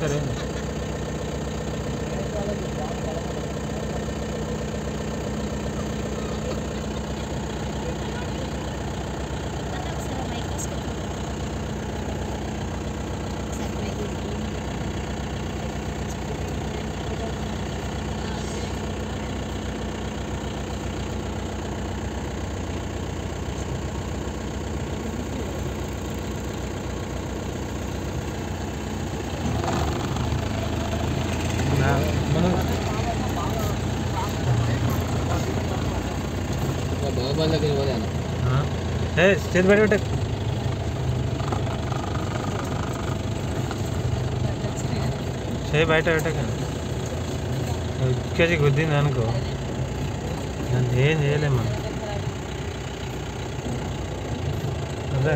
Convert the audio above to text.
సరే చేతి బయట పెట్ట చేయి బయట పెట్టక ఇక్కడికి గుద్దింది అనుకో దాన్ని ఏం చేయలేము మనం అదే